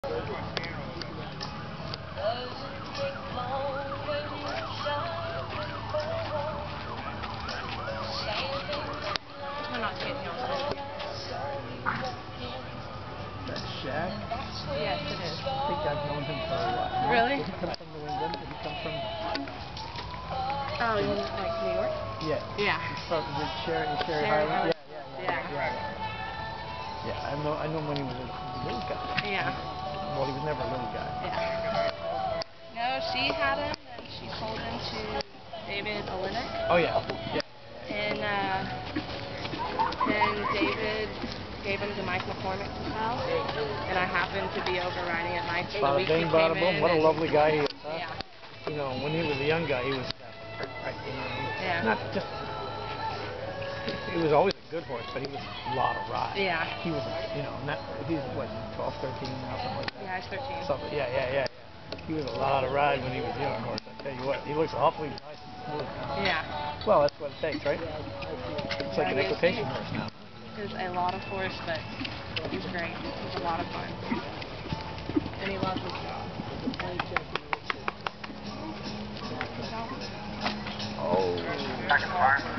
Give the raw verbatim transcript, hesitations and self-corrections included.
not getting on it. That Shaq? Yes, it is. I think I've known him for a while. Really? Did he come from New England? Did he come from... Oh, you mean like New York? Yeah. Yeah. He's from, did Sherry, Sherry Sherry Highland? Highland. Yeah, yeah, yeah. Yeah. Yeah, yeah. yeah I know I know him when he was a little guy. Yeah. Well, he was never a little guy. Yeah. No, she had him, and she sold him to David Olenek. Oh, yeah. Yeah. And uh, then David gave him to Mike McCormick to sell, and I happened to be over riding at Mike's the week he came bada boom. in. What a lovely guy he is, huh? Yeah. You know, when he was a young guy, he was right, you know, he, Yeah. not just, he was always a good horse, but he was a lot of ride. Yeah. He was, you know, not, he's what, twelve, thirteen now, something like that. Yeah, he's thirteen. Something, yeah, yeah, yeah, yeah. He was a lot of ride when he was young, horse. I tell you what, he looks awfully nice and smooth now. Yeah. Well, that's what it takes, right? It's like an Yeah, equitation horse now. He's a lot of horse, but he's great. He's a lot of fun. And he loves his job. Oh.